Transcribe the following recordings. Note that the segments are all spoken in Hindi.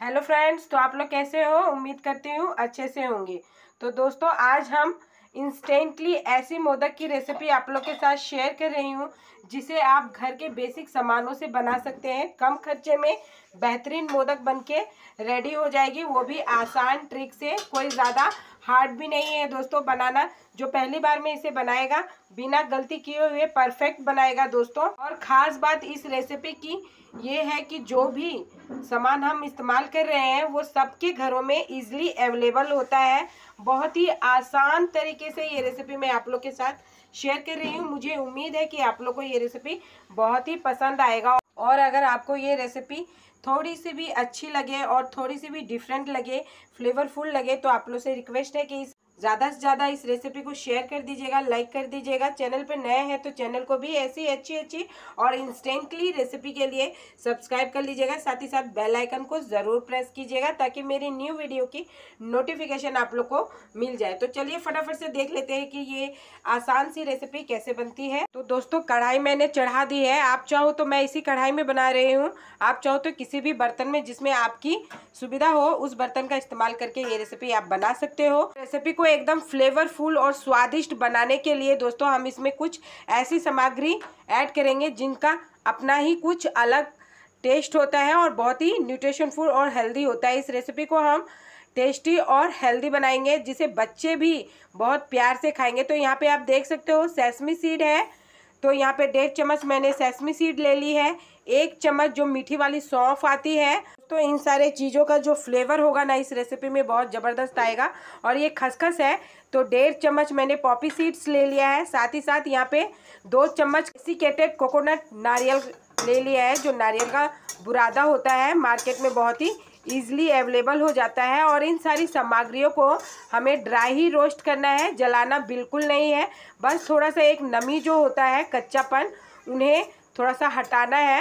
हेलो फ्रेंड्स, तो आप लोग कैसे हो? उम्मीद करती हूँ अच्छे से होंगे। तो दोस्तों, आज हम इंस्टेंटली ऐसी मोदक की रेसिपी आप लोग के साथ शेयर कर रही हूँ जिसे आप घर के बेसिक सामानों से बना सकते हैं। कम खर्चे में बेहतरीन मोदक बनके रेडी हो जाएगी, वो भी आसान ट्रिक से। कोई ज़्यादा हार्ड भी नहीं है दोस्तों बनाना। जो पहली बार में इसे बनाएगा बिना गलती किए हुए परफेक्ट बनाएगा दोस्तों। और ख़ास बात इस रेसिपी की ये है कि जो भी सामान हम इस्तेमाल कर रहे हैं वो सबके घरों में इजीली अवेलेबल होता है। बहुत ही आसान तरीके से ये रेसिपी मैं आप लोग के साथ शेयर कर रही हूँ। मुझे उम्मीद है कि आप लोग को ये रेसिपी बहुत ही पसंद आएगा। और अगर आपको ये रेसिपी थोड़ी सी भी अच्छी लगे और थोड़ी सी भी डिफरेंट लगे, फ्लेवरफुल लगे, तो आप लोग से रिक्वेस्ट है कि ज़्यादा से ज़्यादा इस रेसिपी को शेयर कर दीजिएगा, लाइक कर दीजिएगा। चैनल पे नए हैं तो चैनल को भी ऐसी अच्छी और इंस्टेंटली रेसिपी के लिए सब्सक्राइब कर लीजिएगा। साथ ही साथ बेल आइकन को ज़रूर प्रेस कीजिएगा ताकि मेरी न्यू वीडियो की नोटिफिकेशन आप लोग को मिल जाए। तो चलिए फटाफट से देख लेते हैं कि ये आसान सी रेसिपी कैसे बनती है। तो दोस्तों, कढ़ाई मैंने चढ़ा दी है। आप चाहो तो मैं इसी कढ़ाई में बना रही हूँ, आप चाहो तो किसी भी बर्तन में जिसमें आपकी सुविधा हो उस बर्तन का इस्तेमाल करके ये रेसिपी आप बना सकते हो। रेसिपी को एकदम फ्लेवरफुल और स्वादिष्ट बनाने के लिए दोस्तों हम इसमें कुछ ऐसी सामग्री ऐड करेंगे जिनका अपना ही कुछ अलग टेस्ट होता है और बहुत ही न्यूट्रिशनफुल और हेल्दी होता है। इस रेसिपी को हम टेस्टी और हेल्दी बनाएंगे जिसे बच्चे भी बहुत प्यार से खाएंगे। तो यहाँ पे आप देख सकते हो सेसमी सीड है, तो यहाँ पे 1.5 चम्मच मैंने सेसमी सीड ले ली है। 1 चम्मच जो मीठी वाली सौंफ आती है। तो इन सारे चीज़ों का जो फ्लेवर होगा ना इस रेसिपी में बहुत ज़बरदस्त आएगा। और ये खसखस है तो 1.5 चम्मच मैंने पॉपी सीड्स ले लिया है। साथ ही साथ यहाँ पे 2 चम्मच डेसिकेटेड कोकोनट नारियल ले लिया है। जो नारियल का बुरादा होता है मार्केट में बहुत ही ईजिली अवेलेबल हो जाता है। और इन सारी सामग्रियों को हमें ड्राई ही रोस्ट करना है, जलाना बिल्कुल नहीं है। बस थोड़ा सा एक नमी जो होता है, कच्चापन, उन्हें थोड़ा सा हटाना है।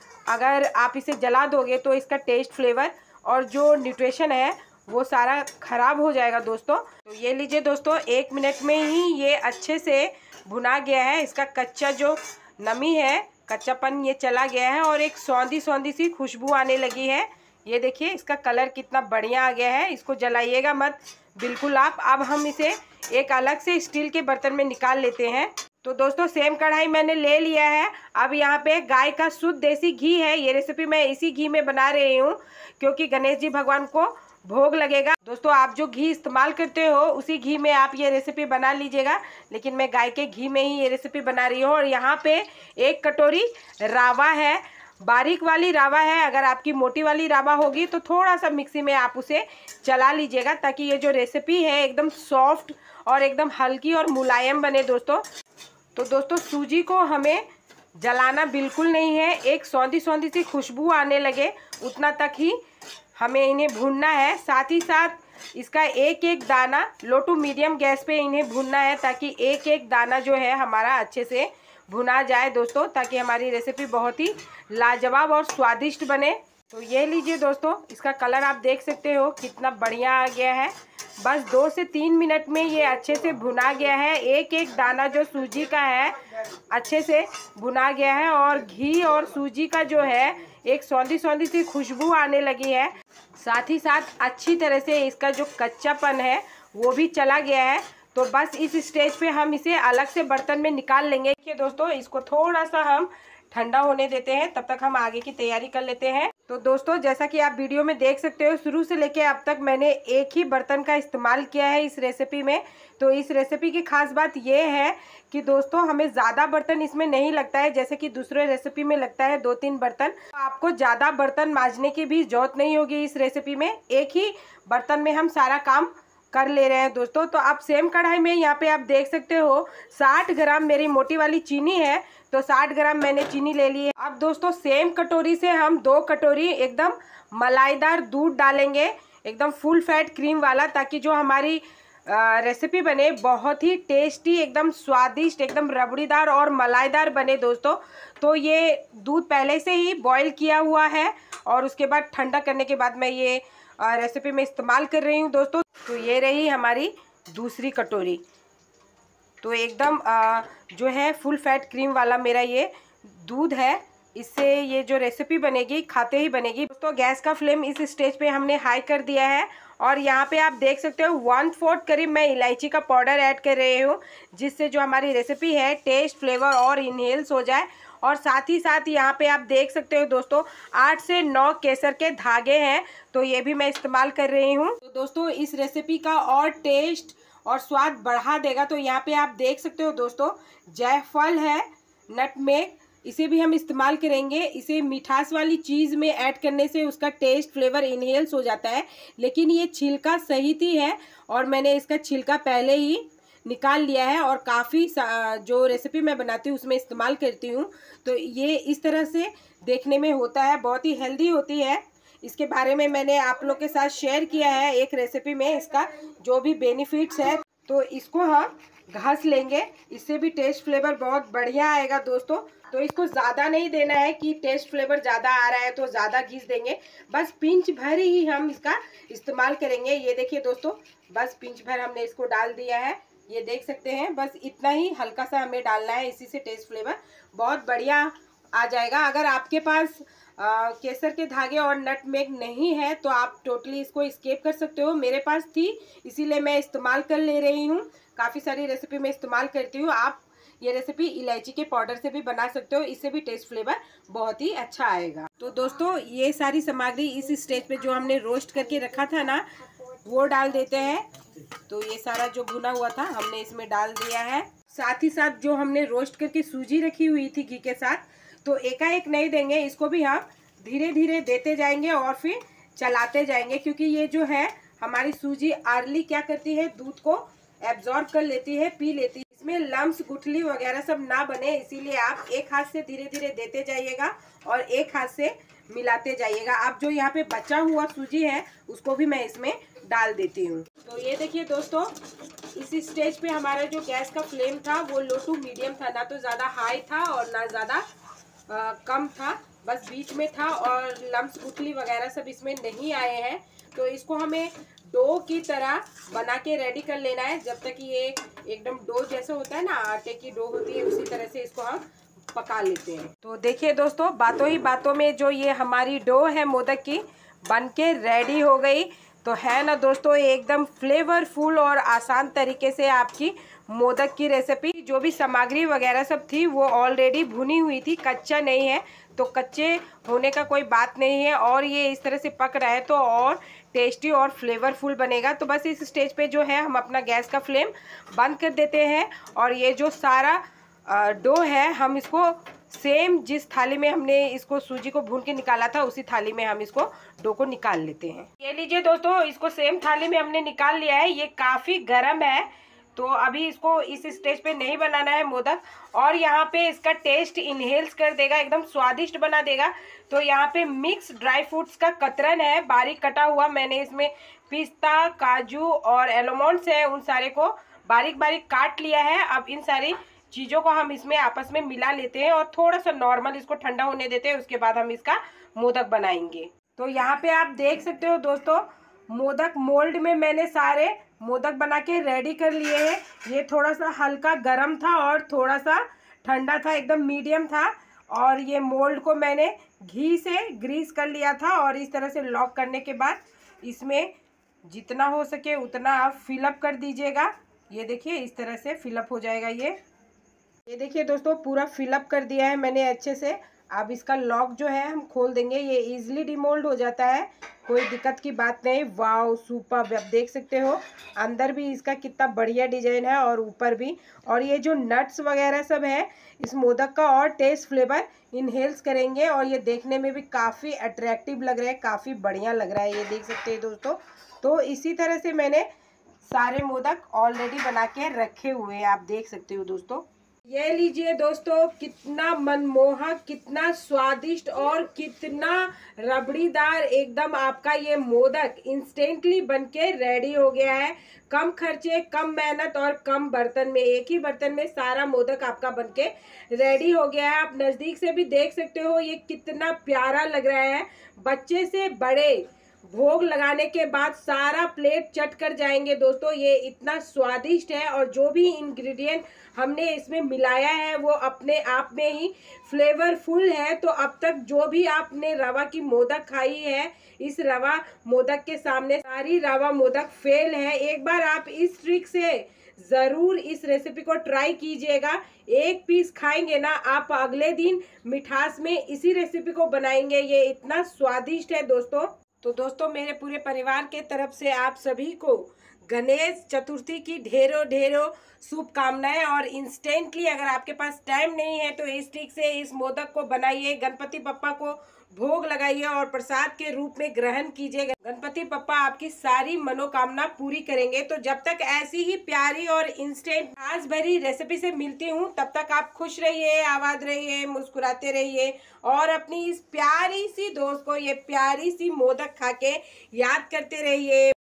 अगर आप इसे जला दोगे तो इसका टेस्ट, फ्लेवर और जो न्यूट्रिशन है वो सारा ख़राब हो जाएगा दोस्तों। तो ये लीजिए दोस्तों, 1 मिनट में ही ये अच्छे से भुना गया है। इसका कच्चा जो नमी है, कच्चापन ये चला गया है और एक सौंधी सौंधी सी खुशबू आने लगी है। ये देखिए इसका कलर कितना बढ़िया आ गया है। इसको जलाइएगा मत बिल्कुल आप। अब हम इसे एक अलग से स्टील के बर्तन में निकाल लेते हैं। तो दोस्तों, सेम कढ़ाई मैंने ले लिया है। अब यहाँ पे गाय का शुद्ध देसी घी है। ये रेसिपी मैं इसी घी में बना रही हूँ क्योंकि गणेश जी भगवान को भोग लगेगा। दोस्तों, आप जो घी इस्तेमाल करते हो उसी घी में आप ये रेसिपी बना लीजिएगा, लेकिन मैं गाय के घी में ही ये रेसिपी बना रही हूँ। और यहाँ पे 1 कटोरी रावा है, बारीक वाली रावा है। अगर आपकी मोटी वाली रावा होगी तो थोड़ा सा मिक्सी में आप उसे चला लीजिएगा ताकि ये जो रेसिपी है एकदम सॉफ्ट और एकदम हल्की और मुलायम बने दोस्तों। तो दोस्तों, सूजी को हमें जलाना बिल्कुल नहीं है। एक सौंधी सौंधी सी खुशबू आने लगे उतना तक ही हमें इन्हें भूनना है। साथ ही साथ इसका एक एक दाना लो टू मीडियम गैस पे इन्हें भूनना है ताकि एक एक दाना जो है हमारा अच्छे से भुना जाए दोस्तों, ताकि हमारी रेसिपी बहुत ही लाजवाब और स्वादिष्ट बने। तो ये लीजिए दोस्तों, इसका कलर आप देख सकते हो कितना बढ़िया आ गया है। बस 2 से 3 मिनट में ये अच्छे से भुना गया है। एक एक दाना जो सूजी का है अच्छे से भुना गया है और घी और सूजी का जो है एक सौंधी सौंधी सी खुशबू आने लगी है। साथ ही साथ अच्छी तरह से इसका जो कच्चापन है वो भी चला गया है। तो बस इस स्टेज पे हम इसे अलग से बर्तन में निकाल लेंगे। देखिए दोस्तों, इसको थोड़ा सा हम ठंडा होने देते हैं, तब तक हम आगे की तैयारी कर लेते हैं। तो दोस्तों, जैसा कि आप वीडियो में देख सकते हो, शुरू से लेके अब तक मैंने एक ही बर्तन का इस्तेमाल किया है इस रेसिपी में। तो इस रेसिपी की खास बात ये है कि दोस्तों हमें ज़्यादा बर्तन इसमें नहीं लगता है जैसे कि दूसरे रेसिपी में लगता है 2-3 बर्तन। तो आपको ज़्यादा बर्तन मांजने की भी जरूरत नहीं होगी इस रेसिपी में। एक ही बर्तन में हम सारा काम कर ले रहे हैं दोस्तों। तो आप सेम कढ़ाई में यहाँ पे आप देख सकते हो 60 ग्राम मेरी मोटी वाली चीनी है, तो 60 ग्राम मैंने चीनी ले ली है। अब दोस्तों, सेम कटोरी से हम 2 कटोरी एकदम मलाईदार दूध डालेंगे, एकदम फुल फैट क्रीम वाला, ताकि जो हमारी रेसिपी बने बहुत ही टेस्टी, एकदम स्वादिष्ट, एकदम रबड़ीदार और मलाईदार बने दोस्तों। तो ये दूध पहले से ही बॉईल किया हुआ है और उसके बाद ठंडा करने के बाद मैं ये रेसिपी में इस्तेमाल कर रही हूँ दोस्तों। तो ये रही हमारी दूसरी कटोरी। तो एकदम जो है फुल फैट क्रीम वाला मेरा ये दूध है। इससे ये जो रेसिपी बनेगी खाते ही बनेगी। दोस्तों गैस का फ्लेम इस स्टेज पे हमने हाई कर दिया है और यहाँ पे आप देख सकते हो 1/4 करीब मैं इलायची का पाउडर ऐड कर रही हूँ, जिससे जो हमारी रेसिपी है टेस्ट, फ्लेवर और इनहेल्स हो जाए। और साथ ही साथ यहाँ पे आप देख सकते हो दोस्तों 8 से 9 केसर के धागे हैं, तो ये भी मैं इस्तेमाल कर रही हूँ। तो दोस्तों इस रेसिपी का और टेस्ट और स्वाद बढ़ा देगा। तो यहाँ पे आप देख सकते हो दोस्तों जायफल है, नटमेग, इसे भी हम इस्तेमाल करेंगे। इसे मिठास वाली चीज़ में ऐड करने से उसका टेस्ट, फ्लेवर इनहेल्स हो जाता है, लेकिन ये छिलका सहित ही है और मैंने इसका छिलका पहले ही निकाल लिया है और काफ़ी जो रेसिपी मैं बनाती हूँ उसमें इस्तेमाल करती हूँ। तो ये इस तरह से देखने में होता है, बहुत ही हेल्दी होती है। इसके बारे में मैंने आप लोग के साथ शेयर किया है एक रेसिपी में, इसका जो भी बेनिफिट्स है। तो इसको हम घस लेंगे, इससे भी टेस्ट फ्लेवर बहुत बढ़िया आएगा दोस्तों। तो इसको ज़्यादा नहीं देना है कि टेस्ट फ्लेवर ज़्यादा आ रहा है तो ज़्यादा घिस देंगे, बस पिंच भर ही हम इसका इस्तेमाल करेंगे। ये देखिए दोस्तों, बस पिंच भर हमने इसको डाल दिया है, ये देख सकते हैं। बस इतना ही हल्का सा हमें डालना है, इसी से टेस्ट फ्लेवर बहुत बढ़िया आ जाएगा। अगर आपके पास केसर के धागे और नटमेग नहीं है तो आप टोटली इसको स्किप कर सकते हो। मेरे पास थी इसीलिए मैं इस्तेमाल कर ले रही हूँ। काफ़ी सारी रेसिपी में इस्तेमाल करती हूँ। आप ये रेसिपी इलायची के पाउडर से भी बना सकते हो, इससे भी टेस्ट फ्लेवर बहुत ही अच्छा आएगा। तो दोस्तों ये सारी सामग्री इस स्टेज पे जो हमने रोस्ट करके रखा था ना, वो डाल देते हैं। तो ये सारा जो भुना हुआ था हमने इसमें डाल दिया है। साथ ही साथ जो हमने रोस्ट करके सूजी रखी हुई थी घी के साथ, तो एकाएक नहीं देंगे, इसको भी हम धीरे धीरे देते जाएंगे और फिर चलाते जाएंगे, क्योंकि ये जो है हमारी सूजी अर्ली क्या करती है, दूध को एब्जॉर्ब कर लेती है, पी लेती है। इसमें लम्स, गुठली वगैरह सब ना बने, इसीलिए आप एक हाथ से धीरे धीरे देते जाइएगा और एक हाथ से मिलाते जाइएगा। अब जो यहाँ पे बचा हुआ सूजी है उसको भी मैं इसमें डाल देती हूँ। तो ये देखिए दोस्तों, इस स्टेज पे हमारा जो गैस का फ्लेम था वो लो टू मीडियम था, ना तो ज़्यादा हाई था और ना ज़्यादा कम था, बस बीच में था और लम्स, गुठली वगैरह सब इसमें नहीं आए हैं। तो इसको हमें डो की तरह बना के रेडी कर लेना है, जब तक ये एकदम डो जैसा होता है ना, आटे की डो होती है, उसी तरह से इसको हम पका लेते हैं। तो देखिए दोस्तों, बातों ही बातों में जो ये हमारी डो है मोदक की बन के रेडी हो गई। तो है ना दोस्तों, एकदम फ्लेवरफुल और आसान तरीके से आपकी मोदक की रेसिपी, जो भी सामग्री वगैरह सब थी वो ऑलरेडी भुनी हुई थी, कच्चा नहीं है। तो कच्चे होने का कोई बात नहीं है और ये इस तरह से पक रहा है तो और टेस्टी और फ्लेवरफुल बनेगा। तो बस इस स्टेज पे जो है हम अपना गैस का फ्लेम बंद कर देते हैं और ये जो सारा डो है हम इसको सेम जिस थाली में हमने इसको सूजी को भून के निकाला था उसी थाली में हम इसको डो को निकाल लेते हैं। ये लीजिए दोस्तों, इसको सेम थाली में हमने निकाल लिया है। ये काफ़ी गर्म है तो अभी इसको इस स्टेज पे नहीं बनाना है मोदक, और यहाँ पे इसका टेस्ट इनहेल्स कर देगा, एकदम स्वादिष्ट बना देगा। तो यहाँ पे मिक्स ड्राई फ्रूट्स का कतरन है, बारीक कटा हुआ। मैंने इसमें पिस्ता, काजू और एलमंड्स है, उन सारे को बारीक बारीक काट लिया है। अब इन सारी चीज़ों को हम इसमें आपस में मिला लेते हैं और थोड़ा सा नॉर्मल इसको ठंडा होने देते हैं, उसके बाद हम इसका मोदक बनाएंगे। तो यहाँ पे आप देख सकते हो दोस्तों, मोदक मोल्ड में मैंने सारे मोदक बना के रेडी कर लिए हैं। ये थोड़ा सा हल्का गरम था और थोड़ा सा ठंडा था, एकदम मीडियम था। और ये मोल्ड को मैंने घी से ग्रीस कर लिया था और इस तरह से लॉक करने के बाद इसमें जितना हो सके उतना आप फिलअप कर दीजिएगा। ये देखिए इस तरह से फिलअप हो जाएगा। ये देखिए दोस्तों, पूरा फिलअप कर दिया है मैंने अच्छे से। अब इसका लॉक जो है हम खोल देंगे, ये इजीली डिमोल्ड हो जाता है, कोई दिक्कत की बात नहीं। वाओ सुपर, आप देख सकते हो अंदर भी इसका कितना बढ़िया डिजाइन है और ऊपर भी। और ये जो नट्स वगैरह सब है इस मोदक का और टेस्ट, फ्लेवर इनहेल्स करेंगे और ये देखने में भी काफ़ी अट्रैक्टिव लग रहा है, काफ़ी बढ़िया लग रहा है, ये देख सकते हैं दोस्तों। तो इसी तरह से मैंने सारे मोदक ऑलरेडी बना के रखे हुए हैं, आप देख सकते हो दोस्तों। ये लीजिए दोस्तों, कितना मनमोहक, कितना स्वादिष्ट और कितना रबड़ीदार एकदम आपका ये मोदक इंस्टेंटली बनके रेडी हो गया है। कम खर्चे, कम मेहनत और कम बर्तन में, एक ही बर्तन में सारा मोदक आपका बनके रेडी हो गया है। आप नज़दीक से भी देख सकते हो ये कितना प्यारा लग रहा है। बच्चे से बड़े भोग लगाने के बाद सारा प्लेट चट कर जाएंगे दोस्तों। ये इतना स्वादिष्ट है और जो भी इंग्रेडिएंट हमने इसमें मिलाया है वो अपने आप में ही फ्लेवरफुल है। तो अब तक जो भी आपने रवा की मोदक खाई है, इस रवा मोदक के सामने सारी रवा मोदक फेल है। एक बार आप इस ट्रिक से ज़रूर इस रेसिपी को ट्राई कीजिएगा। एक पीस खाएंगे ना आप, अगले दिन मिठास में इसी रेसिपी को बनाएंगे। ये इतना स्वादिष्ट है दोस्तों। तो दोस्तों मेरे पूरे परिवार के तरफ से आप सभी को गणेश चतुर्थी की ढेरों ढेरों शुभकामनाएं। और इंस्टेंटली अगर आपके पास टाइम नहीं है तो इस ट्रिक से इस मोदक को बनाइए, गणपति बप्पा को भोग लगाइए और प्रसाद के रूप में ग्रहण कीजिए। गणपति बप्पा आपकी सारी मनोकामना पूरी करेंगे। तो जब तक ऐसी ही प्यारी और इंस्टेंट आज भरी रेसिपी से मिलती हूँ, तब तक आप खुश रहिए, आबाद रहिए, मुस्कुराते रहिए और अपनी इस प्यारी सी दोस्त को ये प्यारी सी मोदक खा के याद करते रहिए।